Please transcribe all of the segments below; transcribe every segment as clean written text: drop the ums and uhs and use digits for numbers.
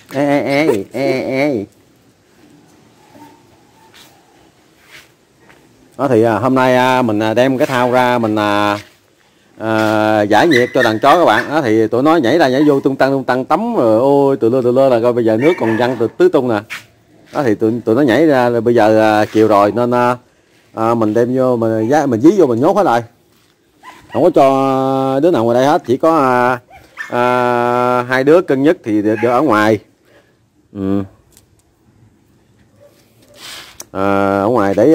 ê ê ê ê ê. Đó thì hôm nay mình đem cái thao ra mình giải nhiệt cho đàn chó các bạn. Đó thì tụi nó nhảy ra nhảy vô tung tăng tắm rồi ôi tụi lơ là coi bây giờ nước còn văng từ tứ tung nè. Đó thì tụi nó nhảy ra rồi bây giờ chiều rồi nên mình đem vô mình dí vô mình nhốt hết rồi, không có cho đứa nào ngoài đây hết, chỉ có hai đứa cưng nhất thì được ở ngoài. Ở ngoài để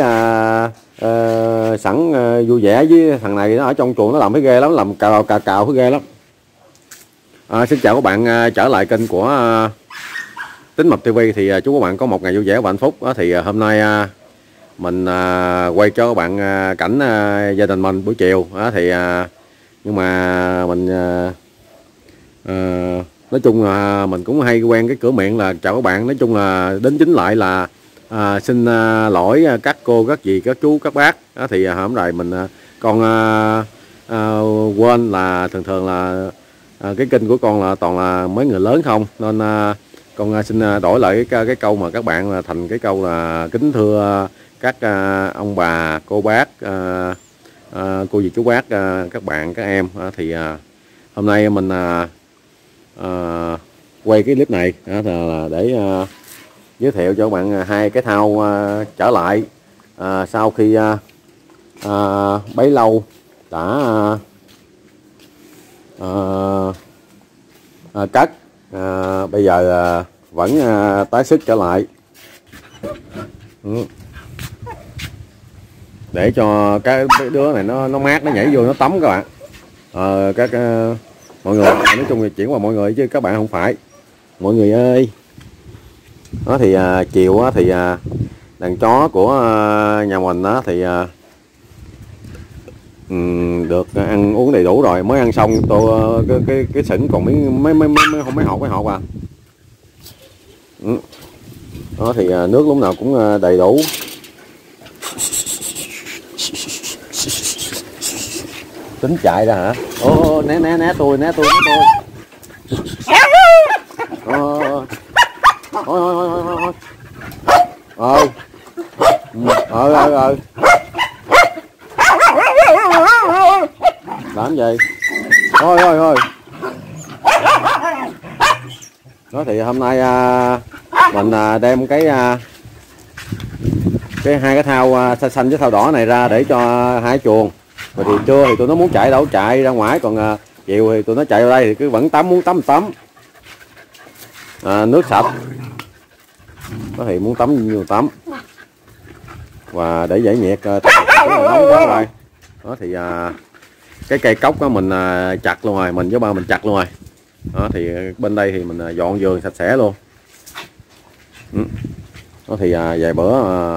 sẵn vui vẻ với thằng này, nó ở trong chuồng nó làm thấy ghê lắm, làm cào thấy ghê lắm. Xin chào các bạn trở lại kênh của Tính Mập TV. Thì chúc các bạn có một ngày vui vẻ và hạnh phúc. Thì hôm nay mình quay cho các bạn cảnh gia đình mình buổi chiều. Thì nhưng mà mình nói chung là mình cũng hay quen cái cửa miệng là chào các bạn. Nói chung là đến chính lại là xin lỗi các cô, các dì, các chú, các bác. Thì hôm nay mình con quên là thường là cái kênh của con là toàn là mấy người lớn không, nên con xin đổi lại cái câu mà các bạn là thành cái câu là kính thưa các ông bà, cô bác, cô dì, chú bác, các bạn, các em. Thì hôm nay mình quay cái clip này là để giới thiệu cho các bạn hai cái thao trở lại sau khi bấy lâu đã cắt, bây giờ vẫn tái sức trở lại để cho cái đứa này nó mát, nó nhảy vô nó tắm các bạn. Mọi người nói chung là chuyển qua mọi người chứ các bạn không phải mọi người ơi. Đó thì chiều thì đàn chó của nhà mình thì được ăn uống đầy đủ rồi, mới ăn xong tôi cái sỉnh còn mấy hột à. Đó thì nước lúc nào cũng đầy đủ. Tính chạy ra hả? Ô né tôi làm gì thôi. Đó thì hôm nay mình đem cái hai cái thao xanh với thao đỏ này ra để cho hai chuồng. Rồi thì trưa thì tụi nó muốn chạy đâu chạy ra ngoài, còn chiều thì tụi nó chạy vào đây thì cứ vẫn muốn tắm nước sạch. Đó thì muốn tắm nhiều tắm và để giải nhiệt nóng quá rồi. Đó thì cái cây cốc đó mình chặt luôn rồi, mình với ba mình chặt luôn rồi. Đó thì bên đây thì mình dọn vườn sạch sẽ luôn. Đó thì vài bữa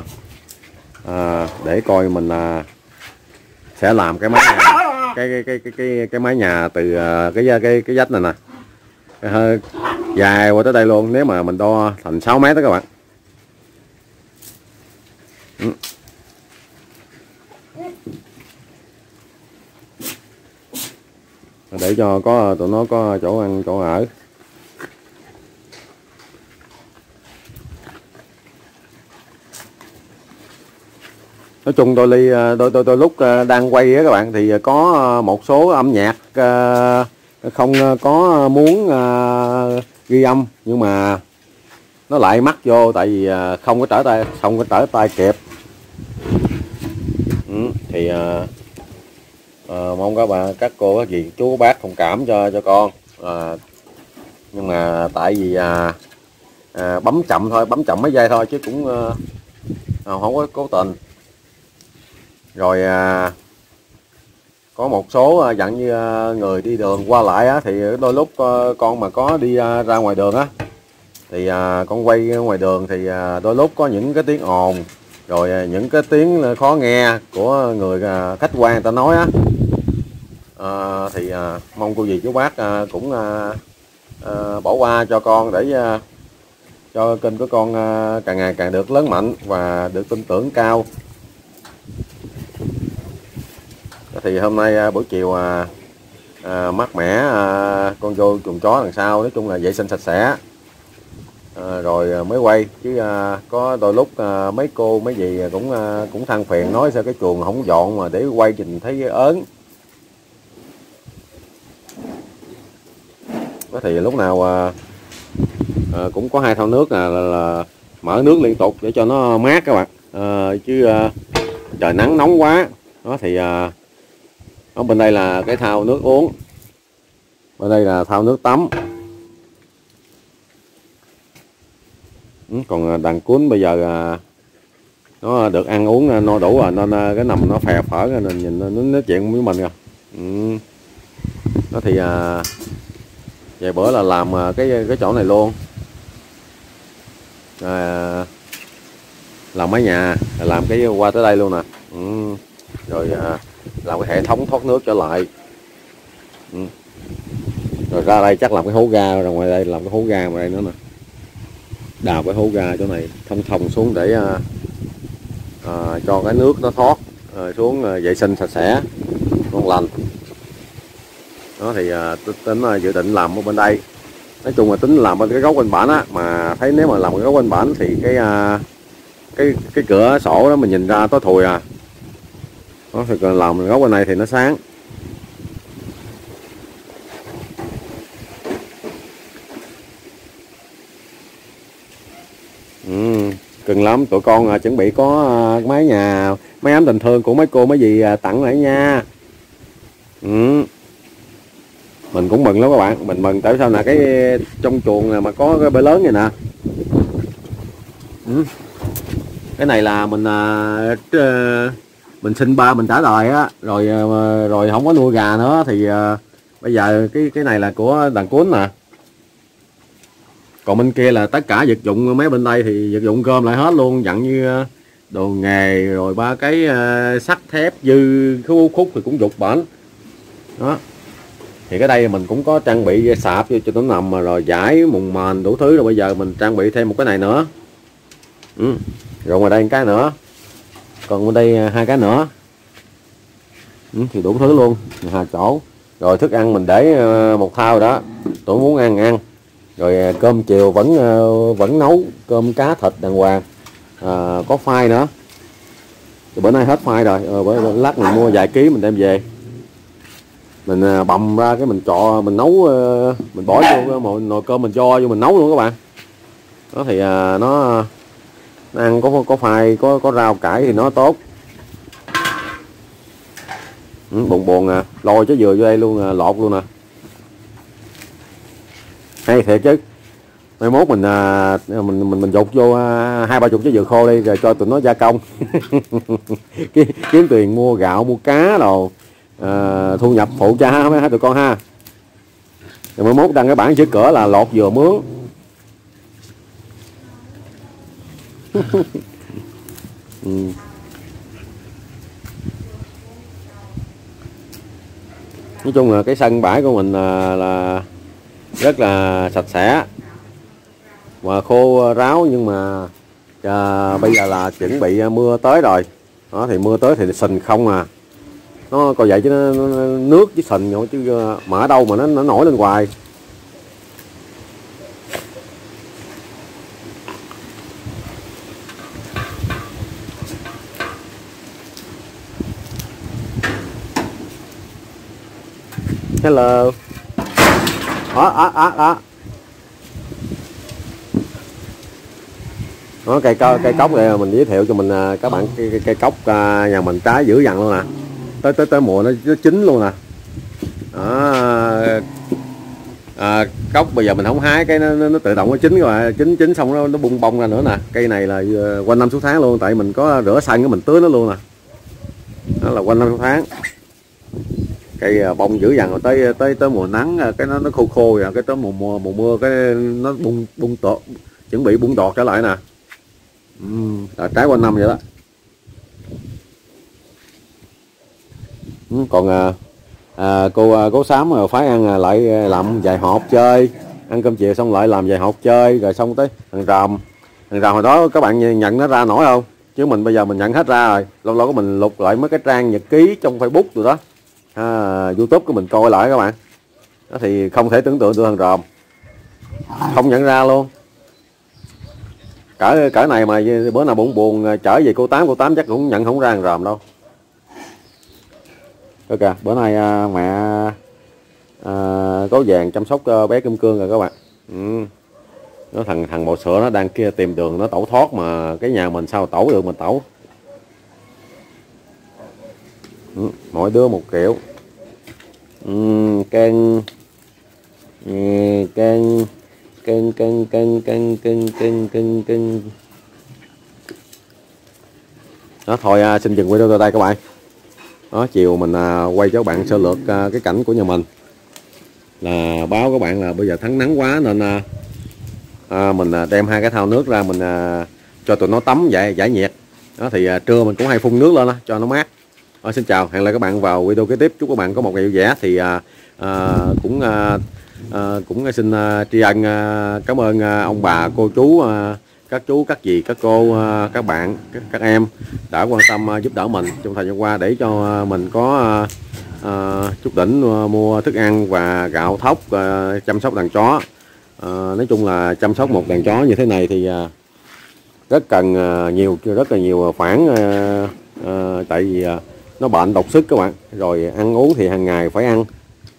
để coi mình sẽ làm cái mái nhà, cái mái nhà từ cái vách này nè, dài qua tới đây luôn, nếu mà mình đo thành 6 mét đó các bạn. Để cho tụi nó có chỗ ăn chỗ ở. Nói chung đôi lúc đang quay á các bạn thì có một số âm nhạc không có muốn ghi âm, nhưng mà nó lại mắc vô tại vì không có trở tay kịp. Thì mong các cô, các dì, chú, bác thông cảm cho con. Nhưng mà tại vì bấm chậm mấy giây thôi chứ cũng không có cố tình. Rồi có một số dặn như người đi đường qua lại thì đôi lúc con mà có đi ra ngoài đường thì con quay ngoài đường thì đôi lúc có những cái tiếng ồn, rồi những cái tiếng khó nghe của người khách quan người ta nói thì mong cô dì chú bác cũng bỏ qua cho con, để cho kênh của con càng ngày càng được lớn mạnh và được tin tưởng cao. Thì hôm nay buổi chiều mát mẻ, con vô chuồng chó đằng sau nói chung là vệ sinh sạch sẽ. rồi mới quay chứ có đôi lúc mấy cô mấy gì cũng than phiền nói sao cái chuồng không dọn mà để quay nhìn thấy ớn. Đó thì lúc nào cũng có 2 thau nước là mở nước liên tục để cho nó mát các bạn, chứ trời nắng nóng quá. Đó thì ở bên đây là cái thau nước uống, bên đây là thau nước tắm. Còn đàn cún bây giờ nó được ăn uống no đủ rồi nên cái nằm nó phè phở nên nhìn nó nói chuyện với mình rồi. Đó thì vài bữa là làm cái chỗ này luôn, làm mái nhà, làm cái qua tới đây luôn nè. Rồi làm cái hệ thống thoát nước trở lại. Rồi ra đây chắc làm cái hố ga, rồi ngoài đây làm cái hố ga ngoài đây nữa nè, đào cái hố ga chỗ này thông thông xuống để cho cái nước nó thoát xuống, vệ sinh sạch sẽ ngon lành. Đó thì tính dự định làm ở bên đây. Nói chung là tính làm bên cái góc bên bản á, mà thấy nếu mà làm cái góc bên bản thì cái cửa sổ đó mình nhìn ra tối thùi à. Đó thì còn làm góc bên này thì nó sáng. Cưng lắm, tụi con chuẩn bị có mái nhà, máy ấm tình thương của mấy cô mấy dì tặng lại nha. Mình cũng mừng lắm các bạn, mình mừng tại sao là cái trong chuồng này mà có cái bể lớn vậy nè. Cái này là mình sinh ba mình trả đời á, rồi không có nuôi gà nữa thì bây giờ cái này là của đàn cún nè. Còn bên kia là tất cả vật dụng, mấy bên đây thì vật dụng cơm lại hết luôn, dặn như đồ nghề, rồi 3 cái sắt thép dư khúc thì cũng dục bển. Đó thì cái đây mình cũng có trang bị sạp cho nó nằm, rồi giải mùng mền đủ thứ, rồi bây giờ mình trang bị thêm một cái này nữa. Rồi ngoài đây một cái nữa, còn bên đây 2 cái nữa. Thì đủ thứ luôn, 2 chỗ. Rồi thức ăn mình để một thau đó, tụi muốn ăn. Rồi cơm chiều vẫn nấu cơm cá thịt đàng hoàng, có khoai nữa. Thì bữa nay hết khoai rồi, lát mình mua vài ký mình đem về, mình bầm ra cái mình mình nấu, mình bỏ vô một nồi cơm mình cho vô mình nấu luôn các bạn. Đó thì nó ăn có khoai, có rau cải thì nó tốt. Buồn lôi trái dừa vô đây luôn, lột luôn nè. Hay thiệt chứ. Mai mốt mình dục vô 20-30 trái dừa khô đi, rồi cho tụi nó gia công. Kiếm tiền mua gạo, mua cá đồ, thu nhập phụ cha mấy tụi con ha. Rồi mai mốt đăng cái bảng chữ cửa là lột dừa mướn. Nói chung là cái sân bãi của mình là rất là sạch sẽ và khô ráo, nhưng mà bây giờ là chuẩn bị mưa tới rồi. Đó thì mưa tới thì sình không à, nó coi vậy chứ nó nước với sình rồi chứ mà ở đâu mà nó nổi lên hoài. Hello. Đó. Đó, cây cốc này mình giới thiệu cho mình các bạn, cây cốc nhà mình trái dữ dằn luôn nè. Tới mùa nó chín luôn nè. Cốc bây giờ mình không hái cái nó tự động nó chín rồi, chín xong nó bung bông ra nữa nè. Cây này là quanh năm suốt tháng luôn, tại mình có rửa xanh cái mình tưới nó luôn nè. Đó là quanh năm suốt tháng. Cây bông dữ dằn rồi tới mùa nắng cái nó khô rồi, cái tới mùa mưa cái nó bung tọt, chuẩn bị bung đọt trở lại nè. Là trái quanh năm vậy đó. Còn cô Sám phải ăn lại làm vài hộp chơi, ăn cơm chiều xong lại làm vài hộp chơi, rồi xong tới thằng ràm hồi đó các bạn nhận nó ra nổi không, chứ mình bây giờ mình nhận hết ra rồi. Lâu lâu có mình lục lại mấy cái trang nhật ký trong Facebook rồi đó, YouTube của mình coi lại các bạn. Đó thì không thể tưởng tượng được thằng ròm không nhận ra luôn. cỡ này mà bữa nào buồn buồn trở về cô Tám chắc cũng nhận không ra thằng ròm đâu. Thôi kìa, bữa nay mẹ có vàng chăm sóc bé Kim Cương rồi các bạn. Nó thằng bò sữa nó đang kia tìm đường nó tẩu thoát, mà cái nhà mình sao tẩu được, mình tẩu. Mỗi đứa một kiểu. Cân đó thôi. Xin dừng video tại đây các bạn. Đó, chiều mình quay cho các bạn sơ lược cái cảnh của nhà mình, là báo các bạn là bây giờ tháng nắng quá nên mình đem 2 cái thau nước ra, mình cho tụi nó tắm giải nhiệt. Đó thì trưa mình cũng hay phun nước lên đó, cho nó mát. Xin chào, hẹn lại các bạn vào video kế tiếp. Chúc các bạn có một ngày vui vẻ. Thì cũng xin tri ân, cảm ơn ông bà cô chú, các chú các dì các cô, các bạn các em đã quan tâm giúp đỡ mình trong thời gian qua, để cho mình có chút đỉnh mua thức ăn và gạo thóc, chăm sóc đàn chó. Nói chung là chăm sóc một đàn chó như thế này thì rất là nhiều khoản, tại vì nó bệnh độc sức các bạn, rồi ăn uống thì hàng ngày phải ăn,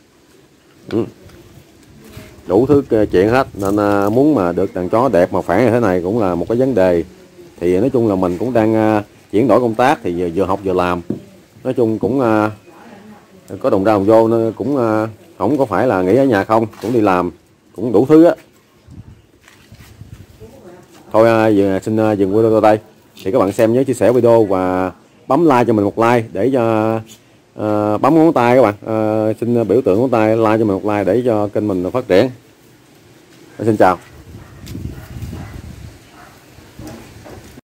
đủ thứ chuyện hết, nên muốn mà được đàn chó đẹp mà khỏe như thế này cũng là một cái vấn đề. Thì nói chung là mình cũng đang chuyển đổi công tác, thì vừa học vừa làm, nói chung cũng có đồng ra đồng vô, nó cũng không có phải là nghỉ ở nhà không, cũng đi làm, cũng đủ thứ á. Thôi xin dừng video tại đây. Thì các bạn xem nhớ chia sẻ video và bấm like cho mình một like, để cho bấm ngón tay các bạn, xin biểu tượng ngón tay like cho mình một like để cho kênh mình phát triển. Xin chào.